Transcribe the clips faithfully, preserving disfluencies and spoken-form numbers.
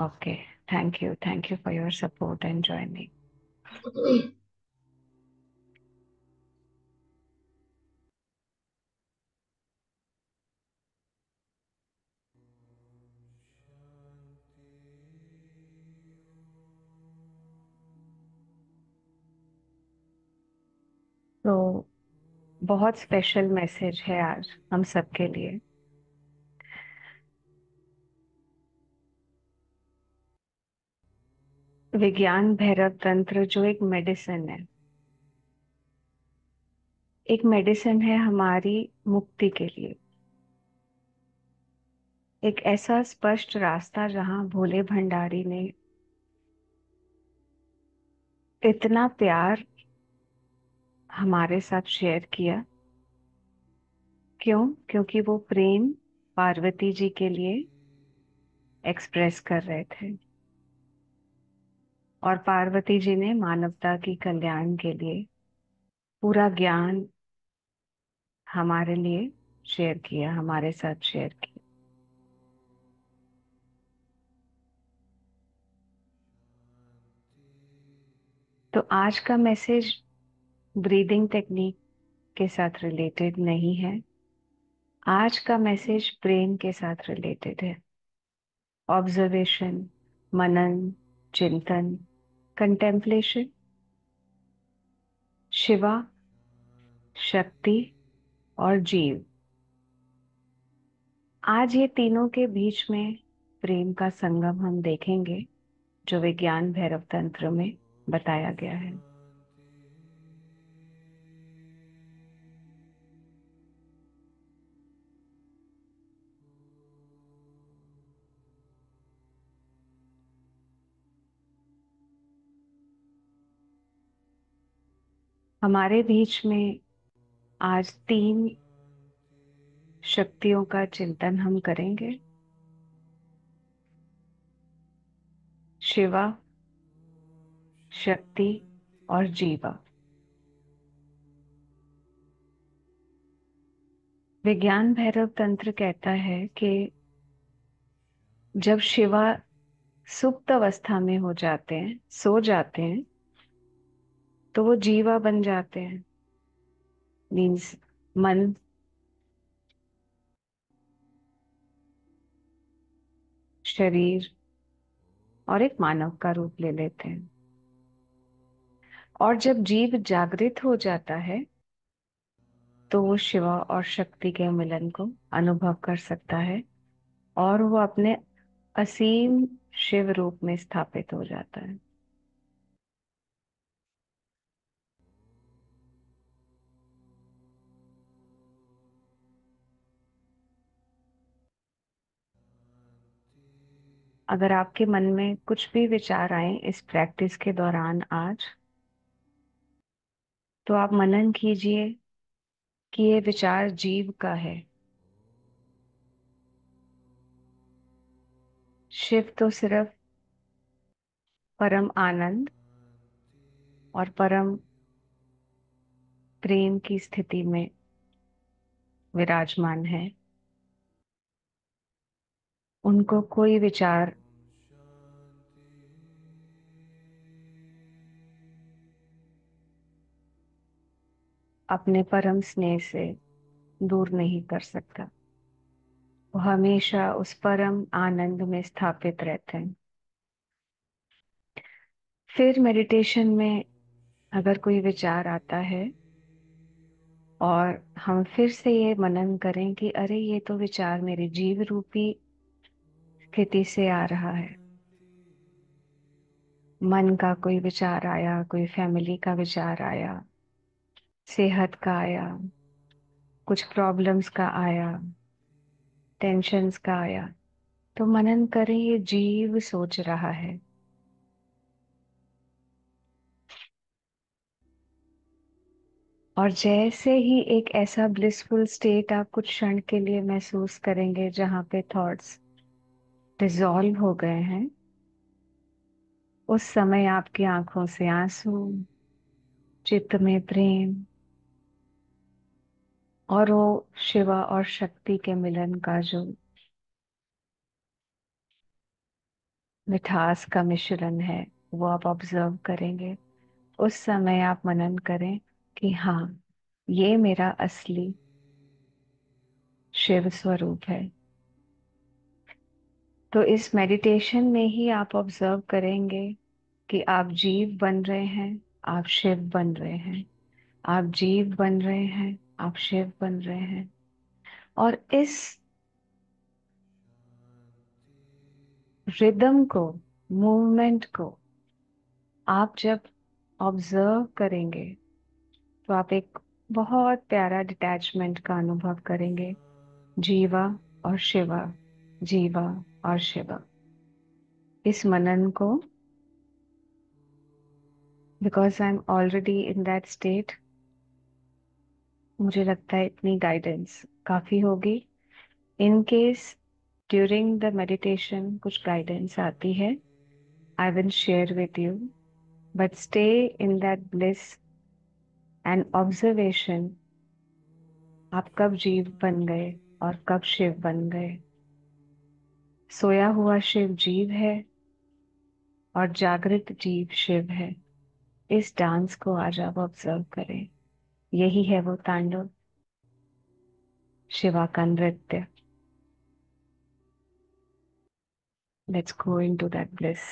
Okay, thank you, thank you for your support and joining. तो बहुत special message है आज हम सबके लिए। विज्ञान भैरव तंत्र जो एक मेडिसिन है, एक मेडिसिन है हमारी मुक्ति के लिए। एक ऐसा स्पष्ट रास्ता जहां भोले भंडारी ने इतना प्यार हमारे साथ शेयर किया। क्यों? क्योंकि वो प्रेम पार्वती जी के लिए एक्सप्रेस कर रहे थे, और पार्वती जी ने मानवता की कल्याण के लिए पूरा ज्ञान हमारे लिए शेयर किया, हमारे साथ शेयर किया। तो आज का मैसेज ब्रीदिंग टेक्निक के साथ रिलेटेड नहीं है। आज का मैसेज प्रेम के साथ रिलेटेड है। ऑब्जर्वेशन, मनन, चिंतन, कंटेम्पलेशन, शिवा, शक्ति और जीव। आज ये तीनों के बीच में प्रेम का संगम हम देखेंगे, जो विज्ञान भैरव तंत्र में बताया गया है। हमारे बीच में आज तीन शक्तियों का चिंतन हम करेंगे। शिवा, शक्ति और जीवा। विज्ञान भैरव तंत्र कहता है कि जब शिवा सुप्त अवस्था में हो जाते हैं, सो जाते हैं, तो वो जीवा बन जाते हैं। मीन्स मन, शरीर और एक मानव का रूप ले लेते हैं। और जब जीव जागृत हो जाता है तो वो शिवा और शक्ति के मिलन को अनुभव कर सकता है, और वो अपने असीम शिव रूप में स्थापित हो जाता है। अगर आपके मन में कुछ भी विचार आए इस प्रैक्टिस के दौरान आज, तो आप मनन कीजिए कि ये विचार जीव का है। शिव तो सिर्फ परम आनंद और परम प्रेम की स्थिति में विराजमान है। उनको कोई विचार अपने परम स्नेह से दूर नहीं कर सकता। वो हमेशा उस परम आनंद में स्थापित रहते हैं। फिर मेडिटेशन में अगर कोई विचार आता है और हम फिर से ये मनन करें कि अरे ये तो विचार मेरे जीव रूपी स्थिति से आ रहा है। मन का कोई विचार आया, कोई फैमिली का विचार आया, सेहत का आया, कुछ प्रॉब्लम्स का आया, टेंशन्स का आया, तो मनन करें ये जीव सोच रहा है। और जैसे ही एक ऐसा ब्लिसफुल स्टेट आप कुछ क्षण के लिए महसूस करेंगे जहां पे थॉट्स डिसॉल्व हो गए हैं, उस समय आपकी आंखों से आंसू, चित्त में प्रेम और वो शिवा और शक्ति के मिलन का जो मिठास का मिश्रण है, वो आप ऑब्जर्व करेंगे। उस समय आप मनन करें कि हाँ, ये मेरा असली शिव स्वरूप है। तो इस मेडिटेशन में ही आप ऑब्जर्व करेंगे कि आप जीव बन रहे हैं, आप शिव बन रहे हैं। आप जीव बन रहे हैं, आप शिव बन रहे हैं। और इस रिदम को, मूवमेंट को आप जब ऑब्जर्व करेंगे तो आप एक बहुत प्यारा डिटैचमेंट का अनुभव करेंगे। जीवा और शिवा, जीवा और शिवा। इस मनन को, because I am already in that state, मुझे लगता है इतनी गाइडेंस काफी होगी। In case during the meditation कुछ गाइडेंस आती है, I will share with you, but stay in that bliss and observation. आप कब जीव बन गए और कब शिव बन गए। सोया हुआ शिव जीव है और जागृत जीव शिव है। इस डांस को आज आप ऑब्जर्व करें। यही है वो तांडव, शिवा का नृत्य। Let's go into that bliss.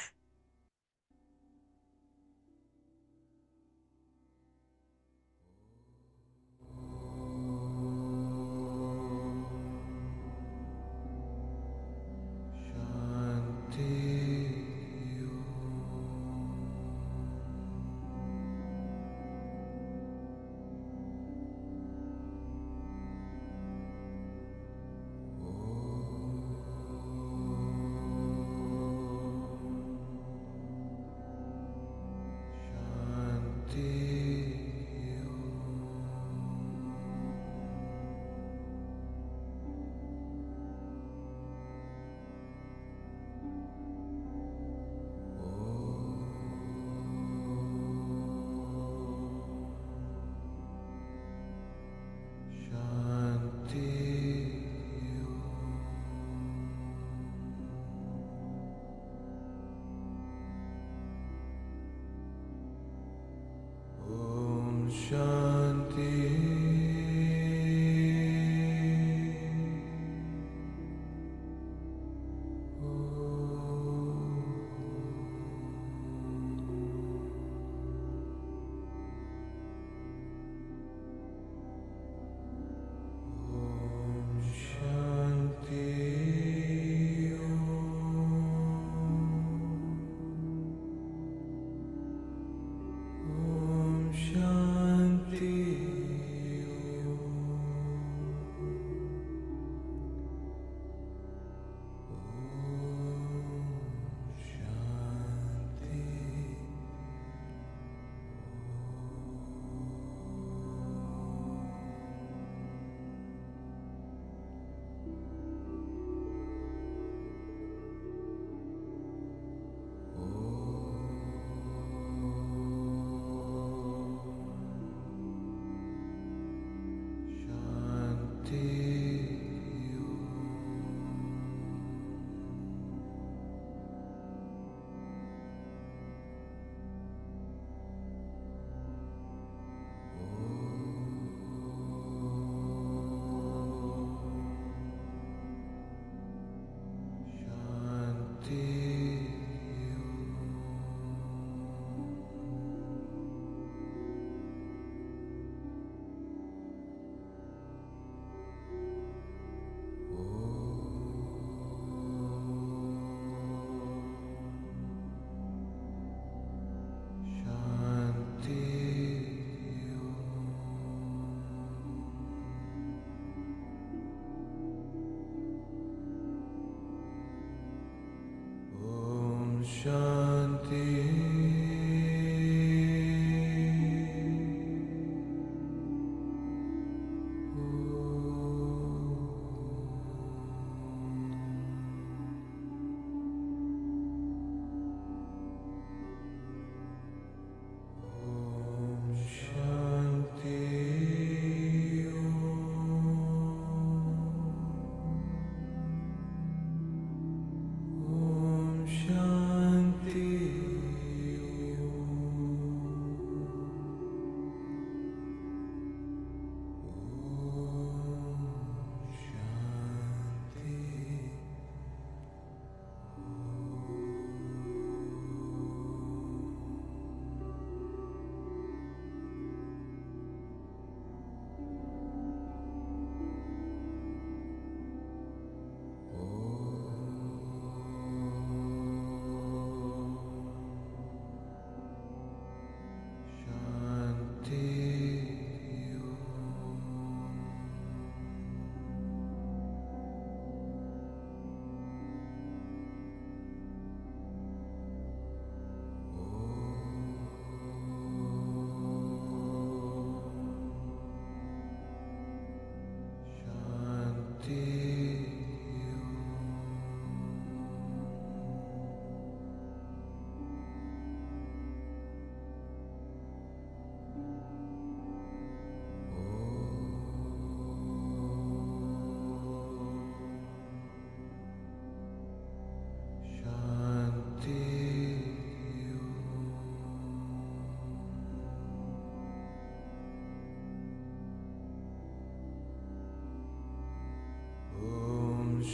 Shanti.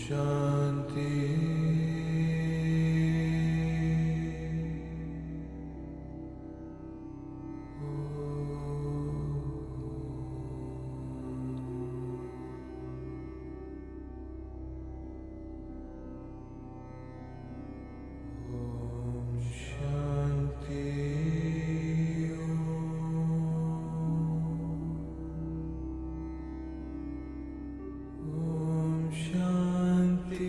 शांति। ओम शांति। ओम शांति।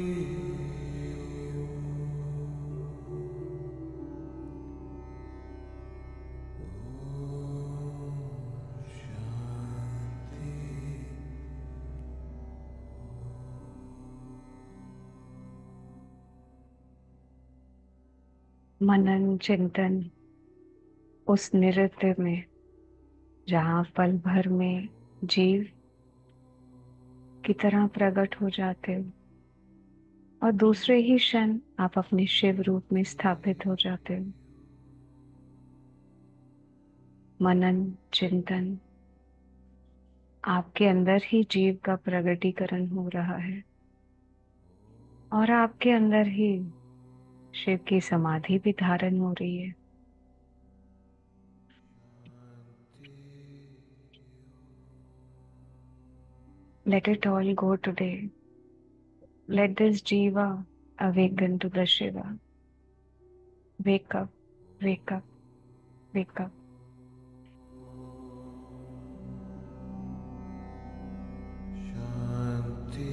मनन चिंतन उस नृत्य में जहाँ पल भर में जीव की तरह प्रकट हो जाते हो और दूसरे ही क्षण आप अपने शिव रूप में स्थापित हो जाते हो। मनन चिंतन आपके अंदर ही जीव का प्रगटीकरण हो रहा है और आपके अंदर ही शिव की समाधि भी धारण हो रही है। Let it all go today. Let this Jiva awaken to the Shiva. Wake up, wake up, wake up. शांति।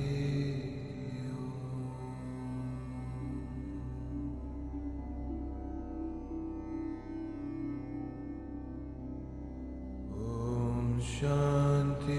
ओम शांति।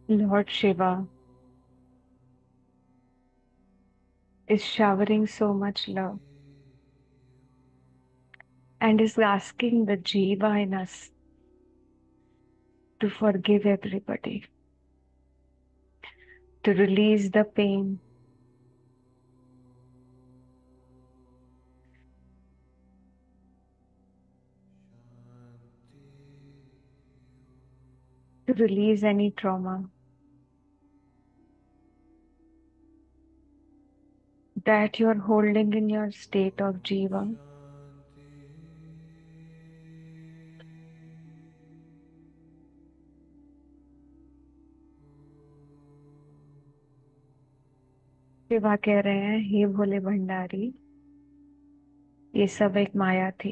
Lord Shiva is showering so much love and is asking the Jiva in us to forgive everybody, to release the pain, to release any trauma that you're holding in your state of Jiva. Shiva कह रहे हैं, हे भोले भंडारी, ये सब एक माया थी।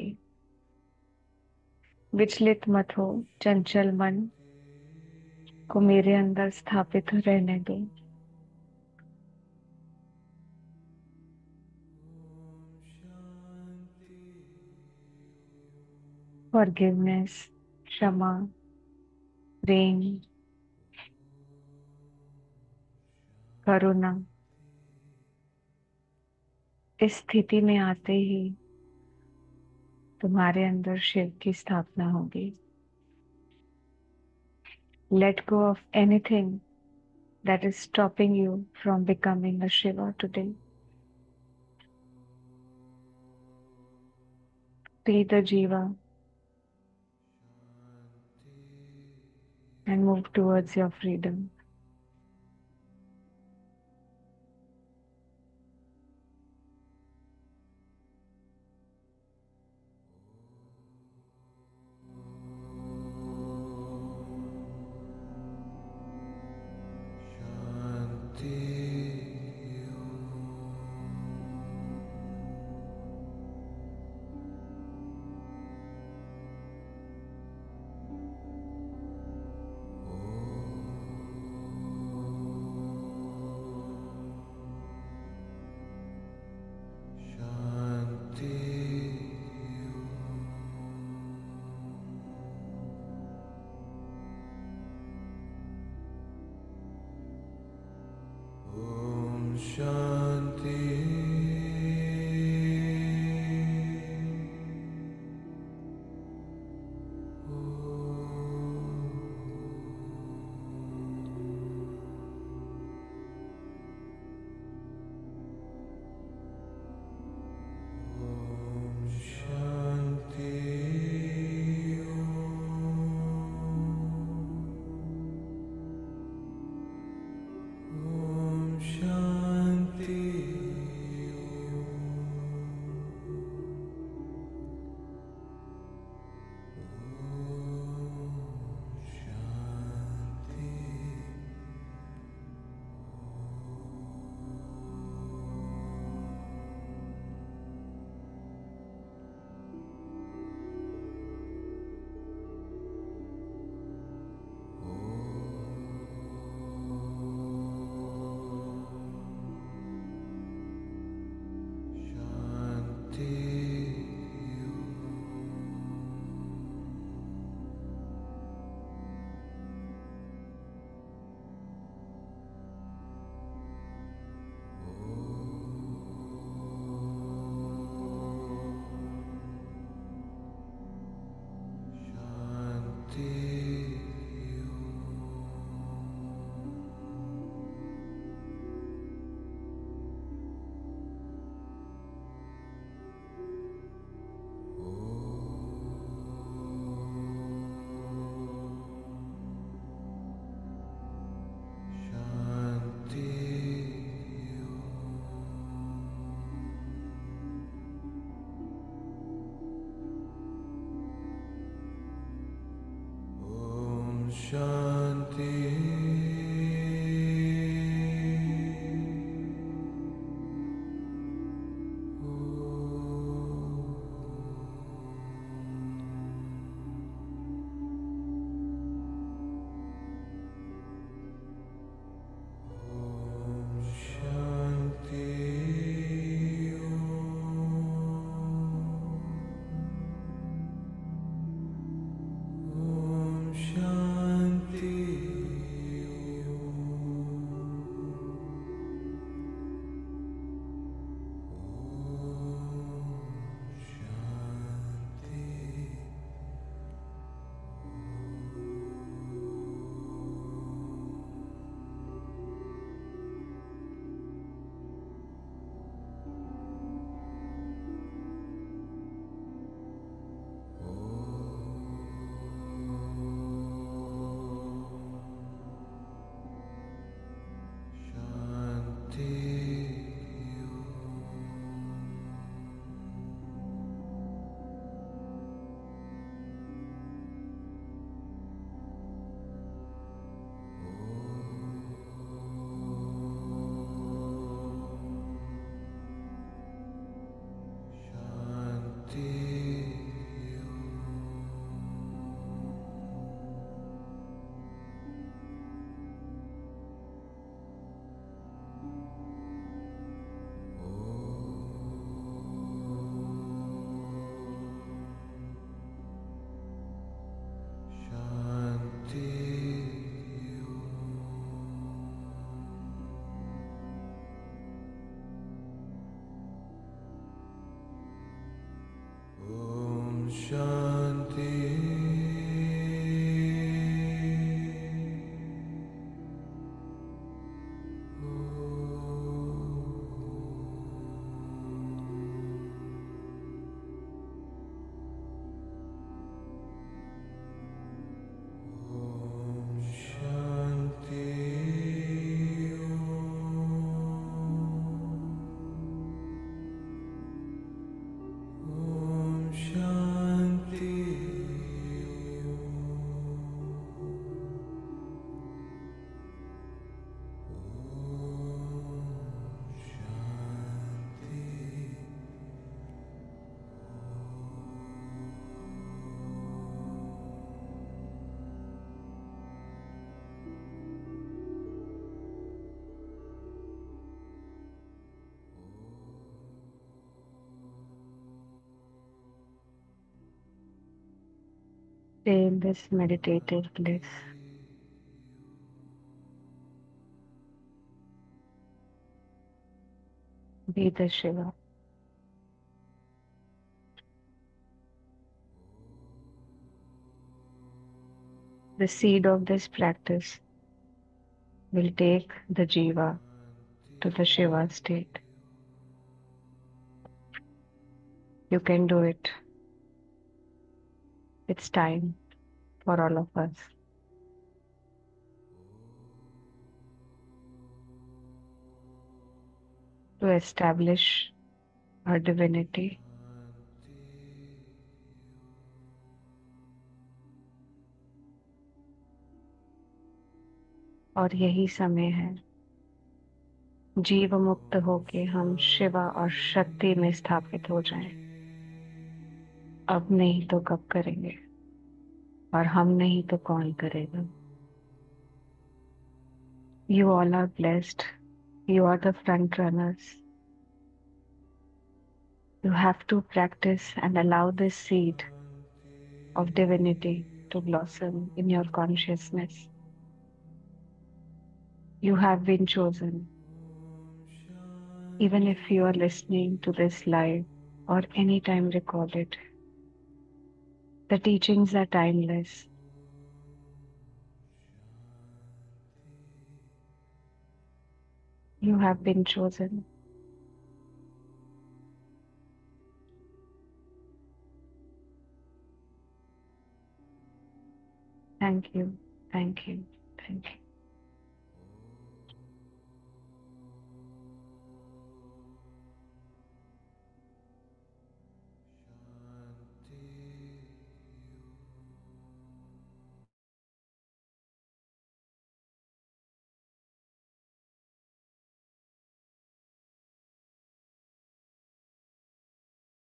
विचलित मत हो, चंचल मन को मेरे अंदर स्थापित रहने दो। फॉरगिवनेस, क्षमा, प्रेम, करुणा, इस स्थिति में आते ही तुम्हारे अंदर शिव की स्थापना होगी। Let go of anything that is stopping you from becoming a Shiva today. Free the Jiva and move towards your freedom. Shanti. Om Shanti. Om Shanti. Om Shanti. Om Shanti. Stay in this meditative bliss. Be the Shiva. The seed of this practice will take the Jiva to the Shiva state. You can do it. It's time for all of us to establish our divinity. और यही समय है जीव मुक्त होके हम शिवा और शक्ति में स्थापित हो जाएं। अब नहीं तो कब करेंगे, और हम नहीं तो कौन करेगा। You all are blessed. You are the front runners. You have to practice and allow this seed of divinity to blossom in your consciousness. You have been chosen. Even if you are listening to this live or anytime recorded, the teachings are timeless. You have been chosen. Thank you, thank you, thank you.